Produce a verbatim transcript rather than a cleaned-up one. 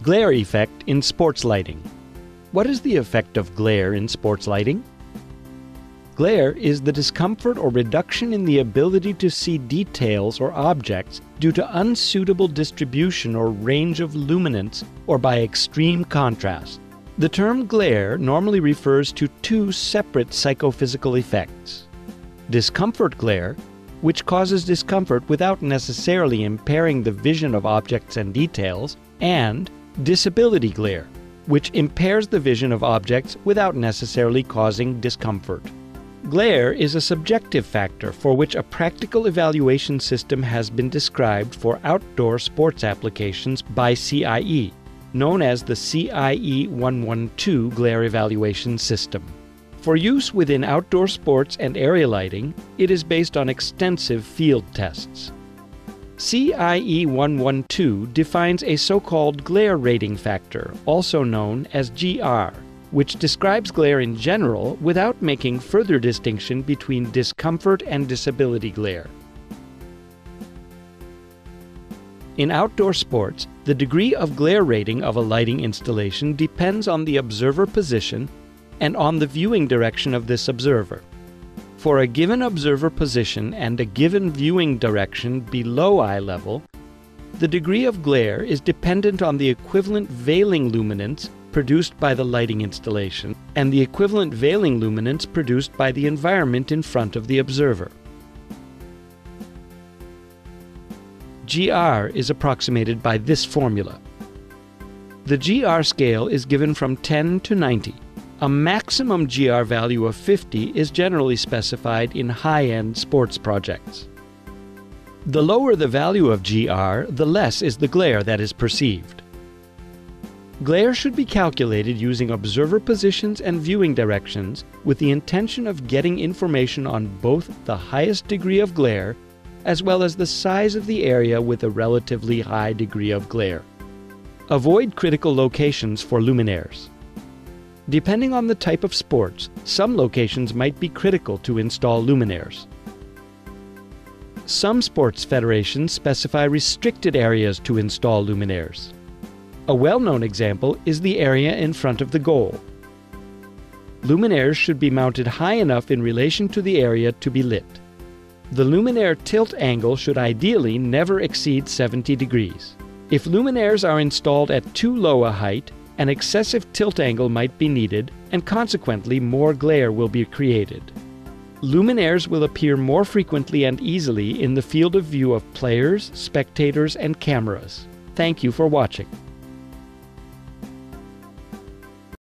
Glare effect in sports lighting. What is the effect of glare in sports lighting? Glare is the discomfort or reduction in the ability to see details or objects due to unsuitable distribution or range of luminance or by extreme contrast. The term glare normally refers to two separate psychophysical effects. Discomfort glare, which causes discomfort without necessarily impairing the vision of objects and details, and disability glare, which impairs the vision of objects without necessarily causing discomfort. Glare is a subjective factor for which a practical evaluation system has been described for outdoor sports applications by C I E, known as the C I E one twelve Glare Evaluation System. For use within outdoor sports and area lighting, it is based on extensive field tests. C I E one twelve defines a so-called glare rating factor, also known as G R, which describes glare in general without making further distinction between discomfort and disability glare. In outdoor sports, the degree of glare rating of a lighting installation depends on the observer position and on the viewing direction of this observer. For a given observer position and a given viewing direction below eye level, the degree of glare is dependent on the equivalent veiling luminance produced by the lighting installation and the equivalent veiling luminance produced by the environment in front of the observer. G R is approximated by this formula. The G R scale is given from ten to ninety. A maximum G R value of fifty is generally specified in high-end sports projects. The lower the value of G R, the less is the glare that is perceived. Glare should be calculated using observer positions and viewing directions with the intention of getting information on both the highest degree of glare as well as the size of the area with a relatively high degree of glare. Avoid critical locations for luminaires. Depending on the type of sports, some locations might be critical to install luminaires. Some sports federations specify restricted areas to install luminaires. A well-known example is the area in front of the goal. Luminaires should be mounted high enough in relation to the area to be lit. The luminaire tilt angle should ideally never exceed seventy degrees. If luminaires are installed at too low a height, an excessive tilt angle might be needed, and consequently more glare will be created. Luminaires will appear more frequently and easily in the field of view of players, spectators, and cameras. Thank you for watching.